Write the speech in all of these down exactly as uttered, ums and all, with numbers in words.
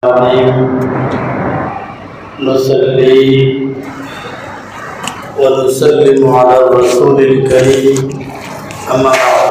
نصلي ونسلم على الرسول الكريم أما بعد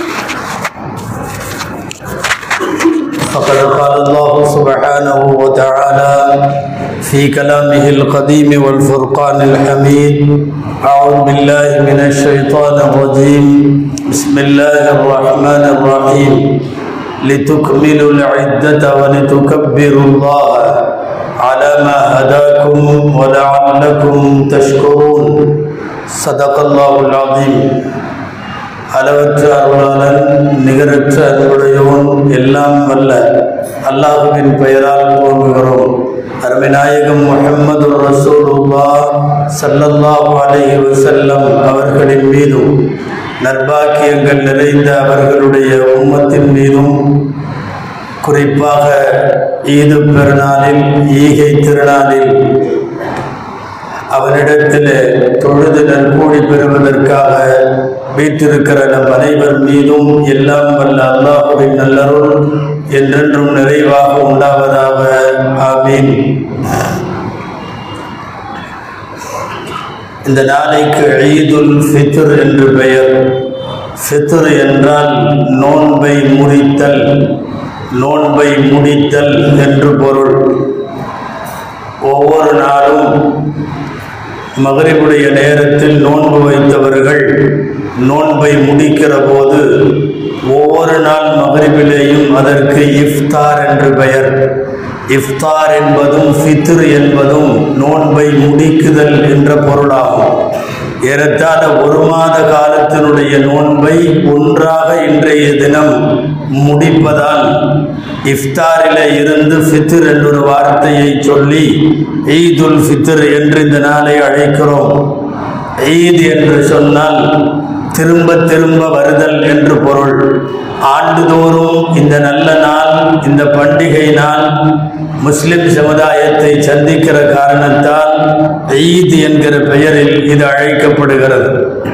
فقد قال الله سبحانه وتعالى في كلامه القديم والفرقان الحميد أعوذ بالله من الشيطان الرجيم بسم الله الرحمن الرحيم لتكملوا العدة ولتكبروا الله على ما هداكم ولعلكم تشكرون صدق الله العظيم. அளவற்ற அருளாளன் நிகரற்ற அன்புடையோன் எல்லாம் வல்ல அல்லாஹ்வின் பெயரால் துவங்குகிறோம். அருமைநாயகம் முஹம்மது ரசூலுல்லாஹ் ஸல்லல்லாஹு அலைஹி வஸல்லம் அவர்களின் மீதும் நற்பாக்கியங்கள் நிறைந்த அவர்களுடைய உம்மத்தின் மீதும் குறிப்பாக ஈது பெருநாளில் ஈகை திருநாளில் அவனிடத்தில் தொழுது நற்கூலி பெறுவதற்காக வீற்றிருக்கிற நம் அனைவர் மீதும் எல்லாம் வல்ல அல்லாஹ்வின் நல்லருள் என்றென்றும் நிறைவாக உண்டாவதாக. ஆமீன். இந்த நாளைக்கு ஈதுல் ஃபித்ர் என்று பெயர். ஃபித்ர் என்றால் நோன்பை முறித்தல், நோன்பை முடித்தல் என்று பொருள். ஒவ்வொரு நாளும் மகரிபுடைய நேரத்தில் நோன்பு வைத்தவர்கள் நோன்பை முடிக்கிற போது ஒவ்வொரு நாள் மகரிபிலேயும் அதற்கு இஃப்தார் என்று பெயர். இஃப்தார் என்பதும் ஃபித்ர் என்பதும் நோன்பை முடிக்குதல் என்ற பொருளாகும். ஏறத்தாழ ஒரு மாத காலத்தினுடைய நோன்பை ஒன்றாக இன்றைய தினம் முடிப்பதால் இஃப்தாரில் இருந்து ஃபித்ர் என்றொரு வார்த்தையை சொல்லி ஈதுல் ஃபித்ர் என்று இந்த நாளை அழைக்கிறோம். ஈத் என்று சொன்னால் திரும்ப திரும்ப வருதல் என்று பொருள். ஆண்டுதோறும் இந்த நல்ல நாள், இந்த பண்டிகை நாள் முஸ்லிம் சமுதாயத்தை சந்திக்கிற காரணத்தால் ஈத் என்கிற பெயரில் இது அழைக்கப்படுகிறது.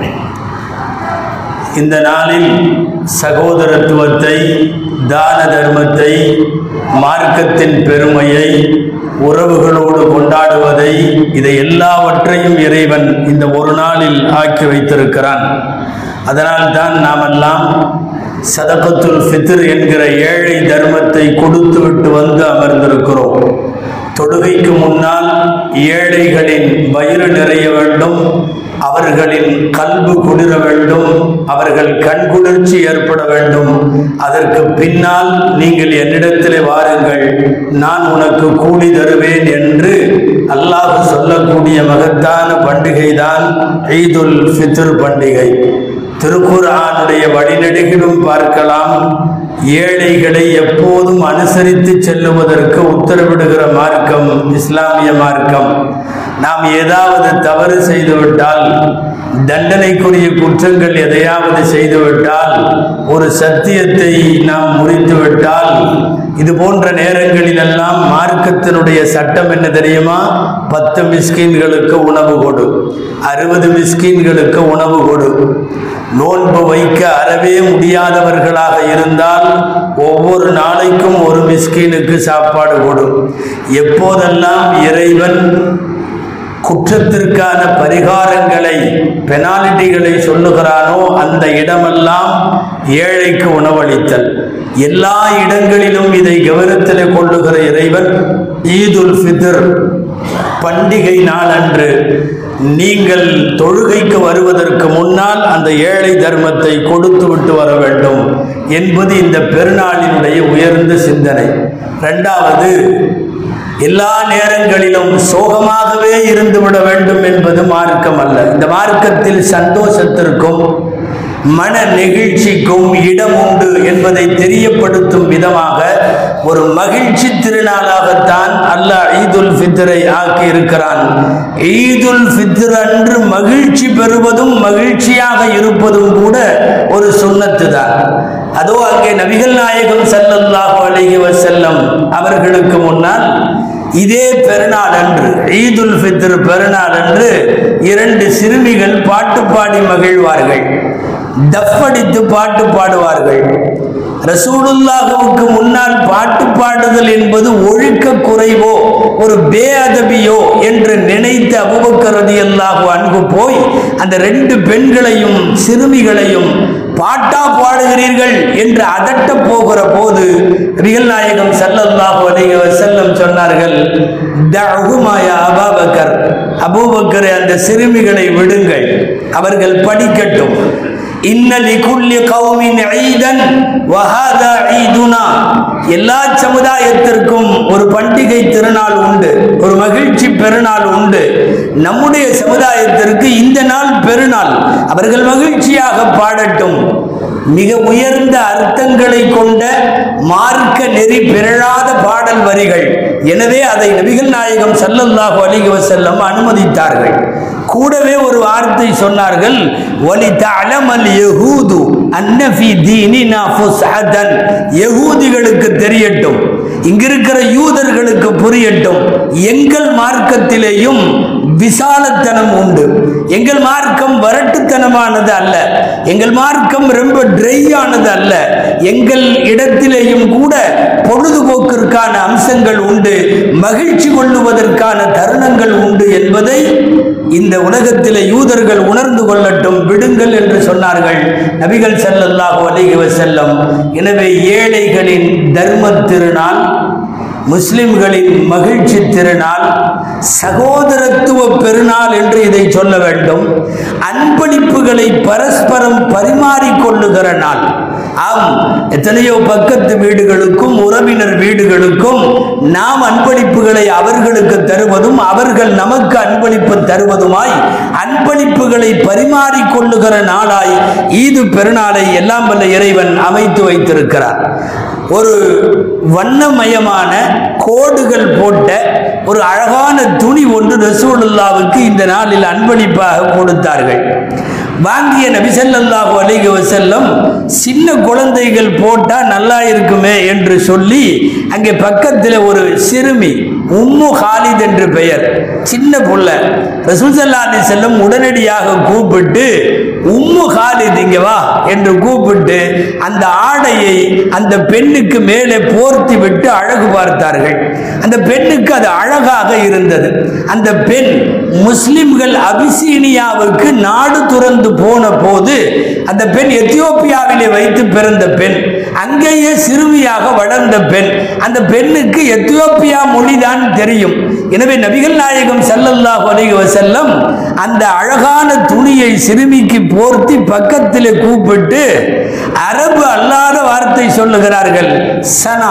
இந்த நாளில் சகோதரத்துவத்தை, தான தர்மத்தை, மார்க்கத்தின் பெருமையை, உறவுகளோடு கொண்டாடுவதை, இதை எல்லாவற்றையும் இறைவன் இந்த ஒரு நாளில் ஆக்கி வைத்திருக்கிறான். அதனால்தான் நாமெல்லாம் சதகத்துல் ஃபித்ர் என்கிற ஏழை தர்மத்தை கொடுத்து விட்டு வந்து அமர்ந்திருக்கிறோம். தொழுகைக்கு முன்னால் ஏழைகளின் வயிறு நிறைய வேண்டும், அவர்களின் கல்பு குளிர வேண்டும், அவர்கள் கண்குளிர்ச்சி ஏற்பட வேண்டும். அதற்கு பின்னால் நீங்கள் என்னிடத்திலே வாருங்கள், நான் உனக்கு கூலி தருவேன் என்று அல்லாஹ் சொல்லக்கூடிய மகத்தான பண்டிகை தான் ஈதுல் ஃபித்ர் பண்டிகை. திருக்குர்ஆனுடைய வழிநெடுகிலும் பார்க்கலாம், ஏழைகளை எப்போதும் அனுசரித்து செல்லுவதற்கு உத்தரவிடுகிற மார்க்கம் இஸ்லாமிய மார்க்கம். நாம் ஏதாவது தவறு செய்துவிட்டால், தண்டனைக்குரிய குற்றங்கள் எதையாவது செய்துவிட்டால், ஒரு சத்தியத்தை நாம் முறித்துவிட்டால், இது போன்ற நேரங்களிலெல்லாம் மார்க்கத்தினுடைய சட்டம் என்ன தெரியுமா? பத்து மிஸ்கீன்களுக்கு உணவு கொடு, அறுபது மிஸ்கீன்களுக்கு உணவு கொடு. நோன்பு வைக்க அறவே முடியாதவர்களாக இருந்தால் ஒவ்வொரு நாளைக்கும் ஒரு மிஸ்கீனுக்கு சாப்பாடு கொடு. எப்போதெல்லாம் இறைவன் குற்றத்திற்கான பரிகாரங்களை, பெனால்டிகளை சொல்லுகிறானோ அந்த இடமெல்லாம் ஏழைக்கு உணவளித்தல். எல்லா இடங்களிலும் இதை கவனத்தில் கொள்ளுகிற இறைவன் ஈதுல் ஃபித்ர் பண்டிகை நாள் அன்று நீங்கள் தொழுகைக்கு வருவதற்கு முன்னால் அந்த ஏழை தர்மத்தை கொடுத்து விட்டு வர வேண்டும் என்பது இந்த பெருநாளினுடைய உயர்ந்த சிந்தனை. இரண்டாவது, எல்லா நேரங்களிலும் சோகமாகவே இருந்துவிட வேண்டும் என்பது மார்க்கம் அல்ல. இந்த மார்க்கத்தில் சந்தோஷத்திற்கும் மன நெகிழ்ச்சிக்கும் இடம் உண்டு என்பதை தெரியப்படுத்தும் விதமாக ஒரு மகிழ்ச்சி திருநாளாகத்தான் அல்லாஹ் ஈதுல் ஃபித்ரை ஆக்கி இருக்கிறான். ஈதுல் ஃபித்ர் அன்று மகிழ்ச்சி பெறுவதும் மகிழ்ச்சியாக இருப்பதும் கூட ஒரு சுன்னத்து தான். அதோ அங்கே நபிகள் நாயகம் ஸல்லல்லாஹு அலைஹி வஸல்லம் அவர்களுக்கு முன்னால் இதே பெருநாள் அன்று, ஈதுல் ஃபித்ர் பெருநாள் அன்று இரண்டு சிறுமிகள் பாட்டு பாடி மகிழ்வார்கள், டஃப் அடித்து பாட்டு பாடுவார்கள். ரசூலுல்லாஹ்வுக்கு முன்னால் பாட்டு பாடுதல் என்பது ஒழுக்க குறைவோ ஒரு பேஅதபியோ என்று நினைத்த அபூபக்கர் ரலியல்லாஹு அன்ஹு போய் அந்த ரெண்டு பெண்களையும் சிறுமிகளையும் பாட்டா பாடுகிறீர்கள் என்று அதட்ட போகிற போது நபிகள் நாயகம் ஸல்லல்லாஹு அலைஹி வஸல்லம் சொன்னார்கள், தஅஹுமா யா அபூபக்கர், அபூபக்கர் அந்த சிறுமிகளை விடுங்கள், அவர்கள் படிக்கட்டும். இன்ன லிகுல்லி கௌமின் ஈதன் வ ஹாதா ஈதுனா, எல்லா சமுதாயத்திற்கும் ஒரு பண்டிகை திருநாள் உண்டு, ஒரு மகிழ்ச்சி பெருநாள் உண்டு. நம்முடைய சமுதாயத்திற்கு இந்த நாள் பெருநாள், அவர்கள் மகிழ்ச்சியாக பாடட்டும். மிக உயர்ந்த அர்த்தங்களை கொண்ட மார்க்க நெறி பிறழாத பாடல் வரிகள். எனவே அதை நபிகள் நாயகம் ஸல்லல்லாஹு அலைஹி வஸல்லம் அனுமதித்தார்கள். கூடவே ஒரு வார்த்தை சொன்னார்கள், வலி தஅலமல் யஹூது அன்ன ஃபீ தீனினா ஃபுஸ்ஹதன், யஹூதிகளுக்கு தெரியட்டும், இங்கிருக்கிற யூதர்களுக்கு புரியட்டும், எங்கள் மார்க்கத்திலேயும் விசாலத்தனம் உண்டு. எங்கள் மார்க்கம் வரட்டுத்தனமானது அல்ல, எங்கள் மார்க்கம் ரொம்ப ட்ரையானது அல்ல, எங்கள் இடத்திலேயும் கூட பொழுதுபோக்கிற்கான அம்சங்கள் உண்டு, மகிழ்ச்சி கொள்ளுவதற்கான தருணங்கள் உண்டு என்பதை இந்த உலகத்திலே யூதர்கள் உணர்ந்து கொள்ளட்டும், விடுங்கள் என்று சொன்னார்கள் நபிகள் ஸல்லல்லாஹு அலைஹி வஸல்லம். எனவே ஏழைகளின் தர்ம திருநாள், முஸ்லிம்களின் மகிழ்ச்சி திருநாள், சகோதரத்துவ பெருநாள் என்று இதை சொல்ல வேண்டும். அன்பளிப்புகளை பரஸ்பரம் பரிமாறிக்கொள்ளுகிற நாள். ஆம், எத்தனையோ பக்கத்து வீடுகளுக்கும் உறவினர் வீடுகளுக்கும் நாம் அன்பளிப்புகளை அவர்களுக்கு தருவதும் அவர்கள் நமக்கு அன்பளிப்பு தருவதுமாய் அன்பளிப்புகளை பரிமாறிக்கொள்ளுகிற நாளாய் ஈது பெருநாளை எல்லாம் வல்ல இறைவன் அமைத்து வைத்திருக்கிறார். ஒரு வண்ணமயமான கோடுகள் போட்ட ஒரு அழகான துணி ஒன்று ரசூலுல்லாவுக்கு இந்த நாளில் அன்பளிப்பாக கொடுத்தார்கள். வாங்கிய நபி ஸல்லல்லாஹு அலைஹி வஸல்லம் சின்ன குழந்தைகள் போட்டா நல்லா இருக்குமே என்று சொல்லி அங்கே பக்கத்தில் ஒரு சிறுமி உம்மு ஹாலித் என்று பெயர், சின்ன புள்ள, ரசூல் ஸல்லல்லாஹு அலைஹி வஸல்லம் உடனடியாக கூப்பிட்டு உம்மு ஹாலித் இங்க வா என்று கூப்பிட்டு அந்த ஆடையை அந்த பெண்ணுக்கு மேலே போர்த்தி விட்டு அழகு பார்த்தார்கள். அந்த பெண்ணுக்கு அது அழகாக இருந்தது. அந்த பெண் முஸ்லிம்கள் அபிசீனியாவுக்கு நாடு துறந்து போன போது அந்த பெண் எத்தியோப்பியாவிலே வைத்து பிறந்த பெண், அங்கேயே சிறுமியாக வளர்ந்த பெண். அந்த பெண்ணுக்கு எத்தியோப்பியா மொழிதான் தெரியும். எனவே நபிகள் நாயகம் ஸல்லல்லாஹு அலைஹி வஸல்லம் அந்த அழகான துணியை சிறுமிக்கு போர்த்தி பக்கத்திலே கூப்பிட்டு அரபு அல்லாத வார்த்தை சொல்லுகிறார்கள். சனா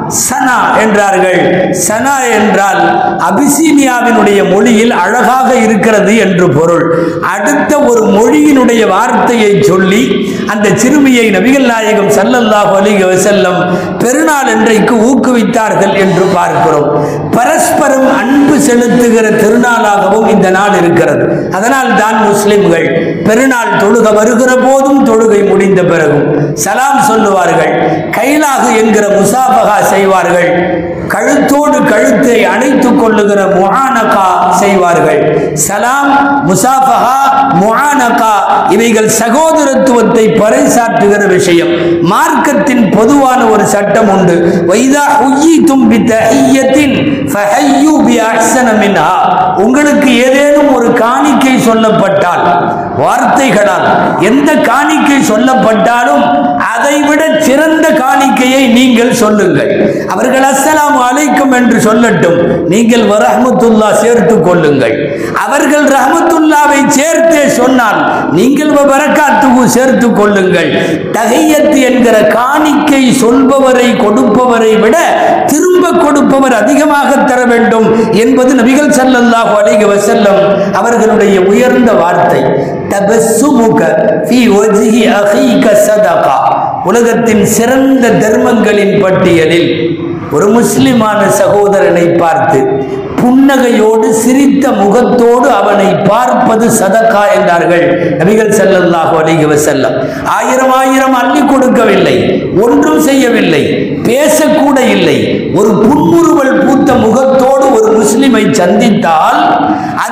சனா என்றார்கள். சனா என்றால் அபிசீனியாவினுடைய மொழியில் அழகாக இருக்கிறது என்று பொருள். அடுத்த ஒரு மொழியினுடைய வார்த்தையை சொல்லி அந்த சிறுமியை நபிகள் நாயகம் ஸல்லல்லாஹு அலைஹி வஸல்லம் பெருநாள் என்றைக்கு ஊக்குவித்தார்கள் என்று பார்க்கிறோம். பரஸ்பரம் அன்பு செலுத்துகிற திருநாளாகவும் இந்த நாள் இருக்கிறது. அதனால் தான் முஸ்லிம்கள் பெருநாள் தொழுக வருகிற போதும் தொழுகை முடிந்த பிறகும் சலாம் சொல்லுவார்கள், கைலாகு என்கிற முசாபகா செய்வார்கள், கழுத்தோடு கழுத்தை அணைத்துக் கொள்ளுகிற முஆனகா செய்வார்கள். சலாம், முசாபஹா, முஆனகா இவைகள் சகோதரத்துவத்தை பறைசாற்றுகிற விஷயம். மார்க்கத்தின் பொதுவான ஒரு சட்டம் உண்டு. வைதா ஹுய்யிதும் பிதஹிய்யத்தின் ஃபஹய்யு பிஅஹ்ஸன மின்ஹா. உங்களுக்கு ஏதேனும் ஒரு காணிக்கை சொல்லப்பட்டால், வார்த்தைகளால் எந்த காணிக்கை சொல்லப்பட்டாலும் அதைவிட சிறந்த காணிக்கையை நீங்கள் சொல்லுங்கள். அவர்கள் அஸ்ஸலாமு அலைக்கும் என்று சொல்லட்டும், நீங்கள் வரஹ்மத்துல்லா சேர்த்துக் கொள்ளுங்கள். அவர்கள் ரஹ்மத்துல்லாவை சேர்த்தே சொன்னால் நீங்கள் பரக்காத்துஹு சேர்த்துக் கொள்ளுங்கள். தஹிய்யத் என்கிற காணிக்கை சொல்பவரை கொடுப்பவரை விட திரும்ப கொடுப்பவர் அதிகமாக தர வேண்டும் என்பது நபிகள் ஸல்லல்லாஹு அலைஹி வஸல்லம் அவர்களுடைய உயர்ந்த வார்த்தை. தபஸ்ஸுமுக ஃபீ வஜ்ஹி அஹீக ஸதகா. உலகத்தின் சிறந்த தர்மங்களின் பட்டியலில் ஒரு முஸ்லிமான சகோதரனை பார்த்து புன்னகையோடு சிரித்த முகத்தோடு அவனை பார்ப்பது சதகா என்றார்கள் நபிகள் ஸல்லல்லாஹு அலைஹி வஸல்லம். ஆயிரம் ஆயிரம் அள்ளி கொடுக்கவில்லை, ஒன்றும் செய்யவில்லை, பேசக்கூட இல்லை. ஒரு புன்முறுவல் பூத்த முகத்தோடு ஒரு முஸ்லிமை சந்தித்தால் அது தர்ம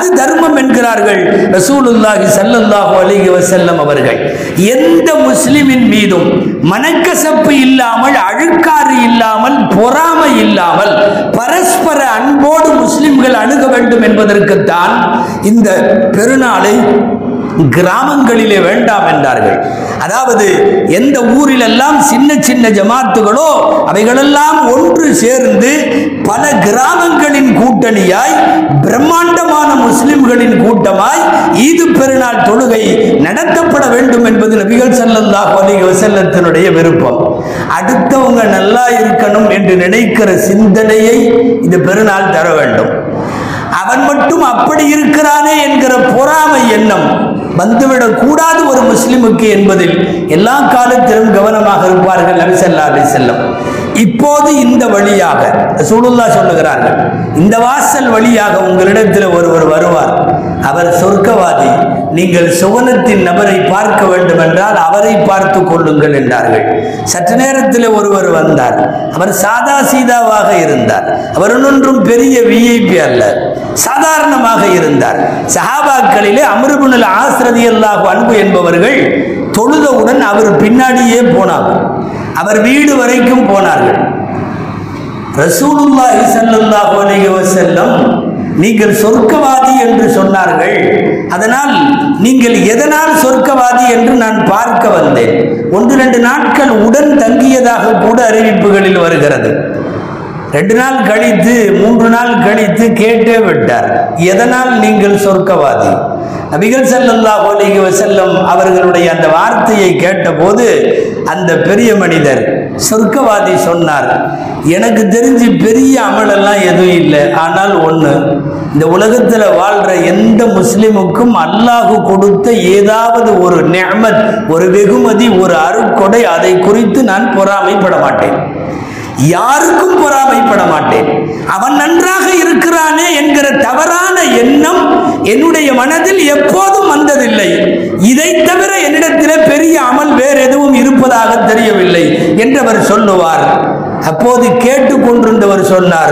தர்மம் என்கிறார்கள் ரசூலுல்லாஹி ஸல்லல்லாஹு அலைஹி வஸல்லம் அவர்கள். எந்த முஸ்லிமின் மீதும் மனக்கசப்பு இல்லாமல், அழுக்காறு இல்லாமல், பொறாமை இல்லாமல் பரஸ்பர அன்போடு முஸ்லிம்கள் அணுக வேண்டும் என்பதற்குத்தான் இந்த பெருநாளை கிராமங்களிலே வேண்டாம் என்றார்கள். அதாவது எந்த ஊரிலெல்லாம் சின்ன சின்ன ஜமாத்துகளோ அவைகளெல்லாம் ஒன்று சேர்ந்து பல கிராமங்களின் கூட்டணியாய் பிரம்மாண்டமான முஸ்லிம்களின் கூட்டமாய் ஈது பெருநாள் தொழுகை நடத்தப்பட வேண்டும் என்பது நபிகள் ஸல்லல்லாஹு அலைஹி வஸல்லத்தினுடைய விருப்பம். அடுத்தவங்க நல்லா இருக்கணும் என்று நினைக்கிற சிந்தனையை இந்த பெருநாள் தர வேண்டும். அவன் மட்டும் அப்படி இருக்கிறானே என்கிற பொறாமை எண்ணம் வந்துவிடக் கூடாது ஒரு முஸ்லிமுக்கு என்பதில் எல்லா காலத்திலும் கவனமாக இருப்பார்கள் நபி ஸல்லல்லாஹு அலைஹி வஸல்லம். இப்போது இந்த வழியாக ரசூலுல்லாஹ் சொல்லுகிறார்கள், இந்த வாசல் வழியாக உங்களிடத்தில் ஒருவர் வருவார், அவர் சொர்க்கவாதி, நீங்கள் சுவனத்தின் நபரை பார்க்க வேண்டும் என்றால் அவரை பார்த்து கொள்ளுங்கள் என்றார்கள். சற்று நேரத்தில் ஒருவர் வந்தார், அவர் சாதா சீதாவாக இருந்தார், அவர் ஒன்றும் பெரிய விஐபி அல்ல, சாதாரணமாக இருந்தார். சஹாபாக்களிலே அம்ர் இப்னுல் ஆஸ் ரலியல்லாஹு அன்ஹு என்பவர்கள் தொழுதவுடன் அவர் பின்னாடியே போனார், அவர் வீடு வரைக்கும் போனார்கள். ரசூலுல்லாஹி ஸல்லல்லாஹு அலைஹி வஸல்லம் நீங்கள் சொர்க்கவாதி என்று சொன்னார்கள், அதனால் நீங்கள் எதனால் சொர்க்கவாதி என்று நான் பார்க்க வந்தேன். ஒன்று ரெண்டு நாட்கள் உடன் தங்கியதாக கூட அறிவிப்புகளில் வருகிறது. ரெண்டு நாள் கழித்து மூன்று நாள் கழித்து கேட்டே விட்டார், எதனால் நீங்கள் சொர்க்கவாதி? நபிகள் ஸல்லல்லாஹு அலைஹி வஸல்லம் அவர்களுடைய அந்த வார்த்தையை கேட்டபோது அந்த பெரிய மனிதர் சொர்க்கவாதி சொன்னார், எனக்கு தெரிஞ்சு பெரிய அமலெல்லாம் எதுவும் இல்லை, ஆனால் ஒன்று, இந்த உலகத்தில் வாழ்ற எந்த முஸ்லிமுக்கும் அல்லாஹ் கொடுத்த ஏதாவது ஒரு நிஅமத், ஒரு வெகுமதி, ஒரு அருட்கொடை, அதை குறித்து நான் பொறாமைப்பட மாட்டேன், யாருக்கும் பொறாமைப்பட மாட்டேன். அவன் நன்றாக இருக்கிறானே என்கிற தவறான எண்ணம் என்னுடைய மனதில் எப்போதும் வந்ததில்லை. இதை தவிர என்னிடத்தில் பெரிய அமல் வேறு எதுவும் இருப்பதாக தெரியவில்லை என்றவர் சொல்லுவார். அப்போது கேட்டுக்கொண்டிருந்தவர் சொன்னார்,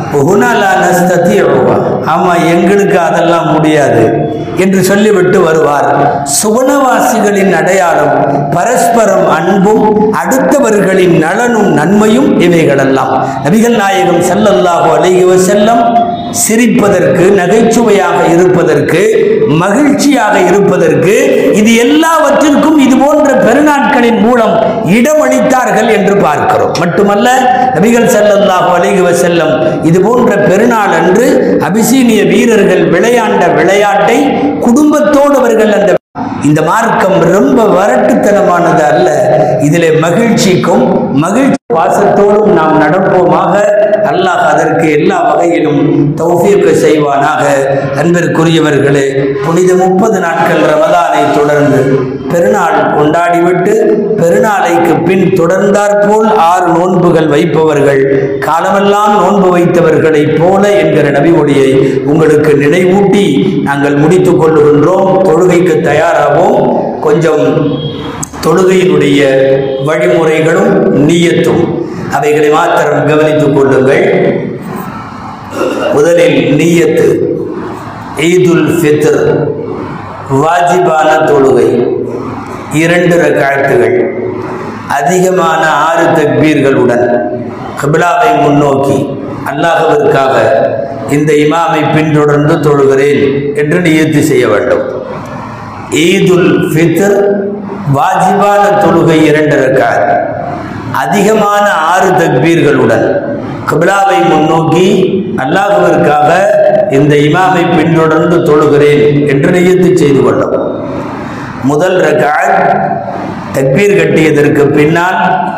ஆமா, எங்களுக்கு அதெல்லாம் முடியாது என்று சொல்லிவிட்டு வருவார். சுவனவாசிகளின் அடையாளம் பரஸ்பரம் அன்பும் அடுத்தவர்களின் நலனும் நன்மையும் இவைகளெல்லாம். நபிகள் நாயகம் ஸல்லல்லாஹு அலைஹி வஸல்லம் சிரிப்பதற்கு, நகைச்சுவையாக இருப்பதற்கு, மகிழ்ச்சியாக இருப்பதற்கு, இது எல்லாவற்றிற்கும் இது போன்ற பெருநாட்களின் மூலம் இடமளித்தார்கள் என்று பார்க்கிறோம். மட்டுமல்ல, நபிகள் ஸல்லல்லாஹு அலைஹி வஸல்லம் இது போன்ற பெருநாள் அன்று அபிசீனிய வீரர்கள் விளையாண்ட விளையாட்டை குடும்பத்தோடு அவர்கள் அந்த இந்த மார்க்கம் ரொம்ப வரட்டுத்தனமானது அல்ல, இதிலே மகிழ்ச்சிக்கும் மகிழ்ச்சி வாசத்தோடும் நாம் நடப்போமாக. அல்லாஹ் அதற்கு எல்லா வகையிலும் தௌஃபீக் செய்வானாக. அன்பிற்குரியவர்களே, புனித முப்பது நாட்கள் ரமதானை தொடர்ந்து பெருநாள் கொண்டாடிவிட்டு பெருநாளைக்கு பின் தொடர்ந்தாற்போல் ஆறு நோன்புகள் வைப்பவர்கள் காலமெல்லாம் நோன்பு வைத்தவர்களை போல என்கிற நபிமொழியை உங்களுக்கு நினைவூட்டி நாங்கள் முடித்துக் கொள்ளுகின்றோம். தொழுகைக்கு தயாராகவும் கொஞ்சம் தொழுகையினுடைய வழிமுறைகளும் நீயத்தும் அவைகளை மாத்திரம் கவனித்துக் கொள்ளுங்கள். முதலில் நீயத்து. ஈதுல் ஃபித்ர் வாஜிபான தொழுகை, இரண்டு ரக்காத்துகள், அதிகமான ஆறு தக்பீர்களுடன் கிப்லாவை முன்னோக்கி அல்லாஹ்விற்காக இந்த இமாமை பின்தொடர்ந்து தொழுகிறேன் என்று நியத்து செய்ய வேண்டும். ஈதுல் ஃபித்ர் வாஜிபான தொழுகை இரண்டு ரக்காத், அதிகமான ஆறு தக்பீர்களுடன் கிப்லாவை முன்னோக்கி அல்லாஹ்விற்காக இந்த இமாமை பின்தொடர்ந்து தொழுகிறேன் என்று நியத்து செய்து கொள்ளும். முதல் ரக்காத் தக்பீர் கட்டியதற்கு பின்னால்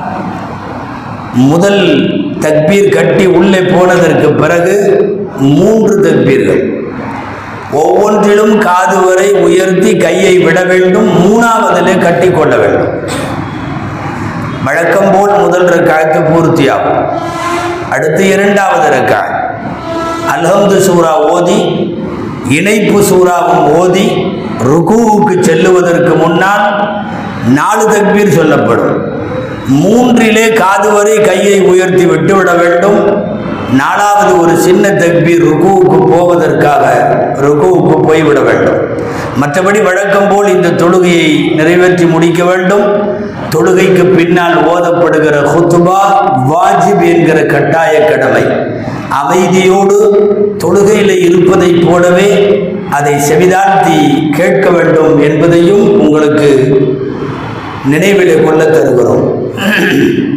முதல் தக்பீர் கட்டி உள்ளே போனதற்கு பிறகு மூன்று தக்பீர்கள், ஒவ்வொன்றிலும் காது வரை உயர்த்தி கையை விட வேண்டும், மூணாவதிலே கட்டி கொள்ள வேண்டும். வழக்கம் போல் முதல் ரக்காத்து பூர்த்தியாகும். அடுத்து இரண்டாவது ரக்காத் அல்ஹம்து சூரா ஓதி இணைப்பு சூறாவும் ஓதி ருகூவுக்கு செல்லுவதற்கு முன்னால் நாலு தக்பீர் சொல்லப்படும். மூன்றிலே காது வரை கையை உயர்த்தி விட்டுவிட வேண்டும், நாலாவது ஒரு சின்ன தக்பீர் ருக்குவுக்கு போவதற்காக ருக்குவுக்கு போய்விட வேண்டும். மற்றபடி வழக்கம் போல் இந்த தொழுகையை நிறைவேற்றி முடிக்க வேண்டும். தொழுகைக்கு பின்னால் ஓதப்படுகிற ஹுத்துபா வாஜிப் என்கிற கட்டாய கடமை. அமைதியோடு தொழுகையில் இருப்பதைப் போலவே அதை செவிதாழ்த்தி கேட்க வேண்டும் என்பதையும் உங்களுக்கு நினைவிலே கொள்ள தருகிறோம்.